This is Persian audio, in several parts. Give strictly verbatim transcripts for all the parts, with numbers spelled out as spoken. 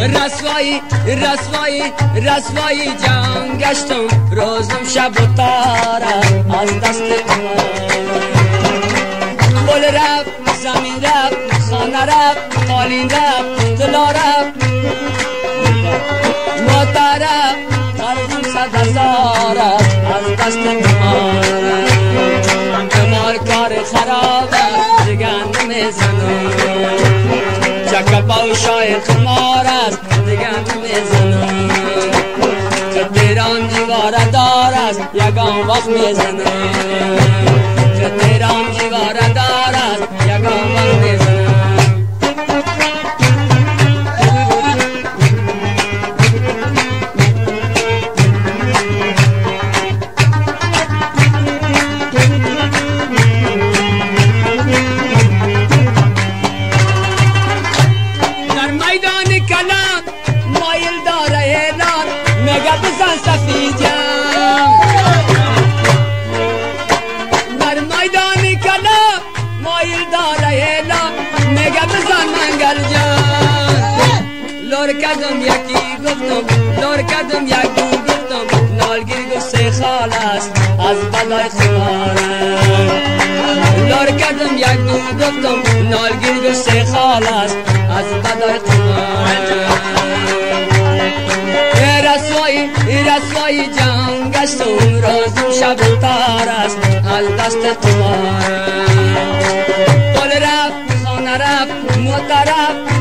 رسوایی رسوایی رسوایی جان گشتم روزم شب و تاره از دست گل رفت زمین رفت خانه رفت قالین رفت طلا رفت موتر رفت قرضم صد هزار از دست قمار قمار کار خرابه دیگه نمیزنم چکه پاوشای قمار است دیگه نمیزنم که تیران دیواره دار است یگان وقت میزنم که تیران دیواره دار است یگان وقت میزنم بزن سفیدیم در میدانی کلا مایل داره هلا میگه بزن منگل جان لور کدم یکی گفتم لور کدم یکی گفتم نالگیر گسته خال است از بلای خماره لور کدم یکی گفتم نالگیر گسته خال است از بلای خماره رسوایی رسوایی جان گشتم روزم شب تار است از دست قمار گل رفت خانه رفت موتر رفت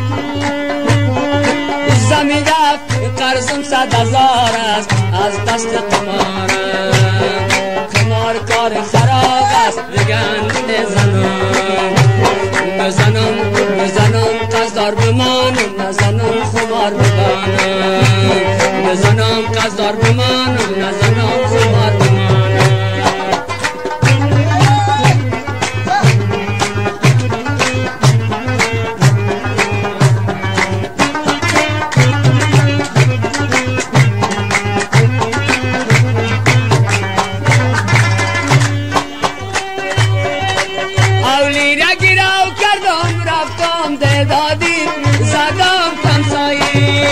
زمین رفت قرضم صد هزار است از دست قمار قمار کار خراب است بگن نزنم بزنم بزنم قصدار بمانم نزنم خمار ببانم بزنم قصدار بمانم نزنم خمار بمانم اولی را گیراو کردم رفتم دادی زدم تمسایی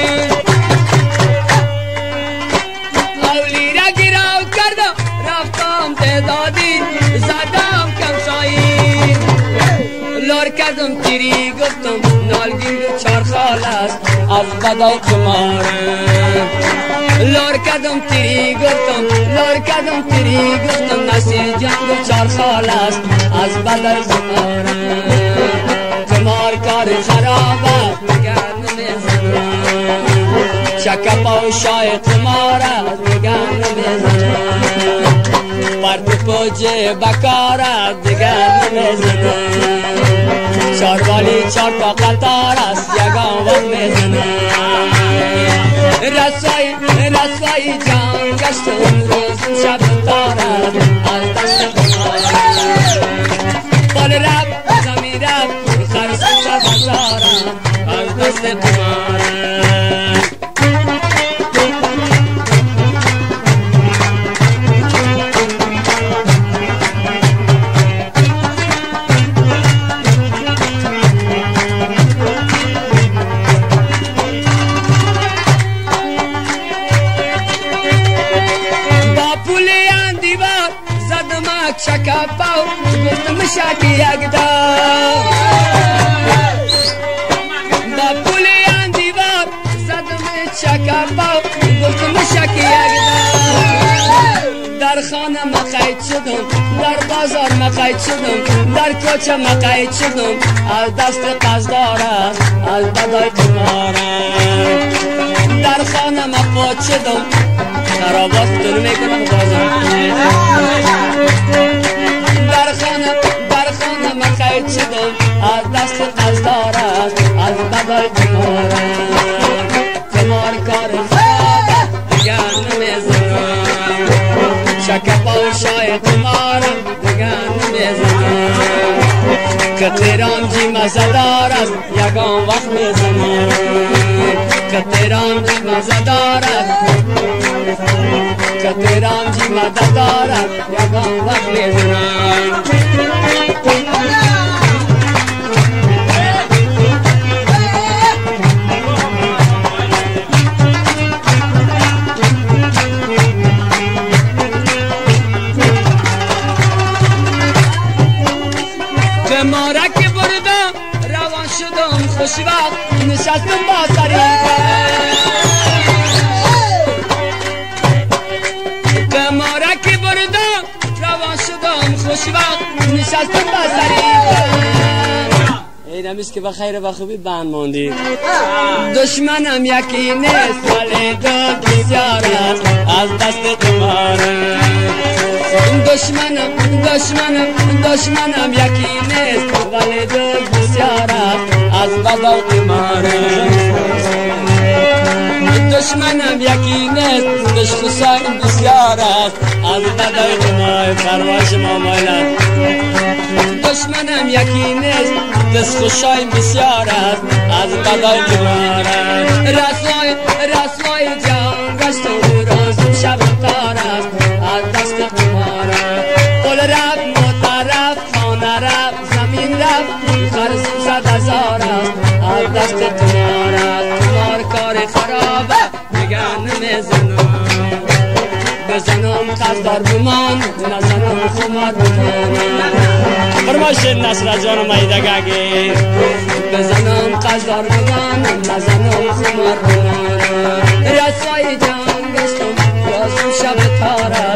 اولی را گیراو کردم رفتم دادی زدم کمسایی لور کردم تیری گفتم نالگیر چار خال است از بدای قماره لور کردم تیری گفتم لور کردم تیری گفتم نسیر جنگ چار خال است از بدای قماره قمار کار خرابه بگن نمیزنم چکه پاوشای قمار است بگن نمیزنم پرت پوجه بکار است دیگر نمیزنم چاروالی چار تا قطار است یگان وقت میزنم رسوایی رسوایی جان گشتم روزم شب تار است از دست قمار گل رفت زمین رفت قرضم صد هزار از دست قمار شکا پاو گفتم شکی یک دار با پولیان دیوار زدم شکا پاو گفتم شکی یک دار در خانه مقید شدم در بازار مقید شدم در کوچه مقید شدم از دست قصدار است از بدای قمار در خانه مقید شدم خرابات دل میکنم بازار در خانه در خانه مقید شدم از دست قصدار است از بدای قمار قمار کار خرابه دیگر نمیزنم چکه پاوشای قمار دیگر نمیزنم که تیران جی مزدار است یگان وقت میزنم که تیران جی مزدار است که تیران جی مزدار است یگان وقت میزنم نشستم با سریفه به مارکی بردم روان شدم خوشوقت نشستم با سریفه اینمیست که بخیر و خوبی بند ماندی دشمنم یکی نیست ولی دل بسیار است از دست تماره دشمنم دشمنم دشمنم یکی نیست ولی دل بسیار است از بدل تماره دشمنم یکی نیست دشخوشای بسیار است از بدل تماره فرمایش مامایلت دشمنم یکی نیست دستخوشای بسیار است از بدای تماره رسوای رسوای جان گشتم روز شب تار است از دست تماره قل رفت مطرف خانه رفت زمین رفت خرس صد هزار است از دست تماره تمار کار خرابه نگه نمیزنم بزنم قصدار بمان نزنم خمار بمان فرمایش نصر جان مایدگاگی بزنم قصدار بمان نزنم خمار بمان رسوای جان گشتم بازم شب تاره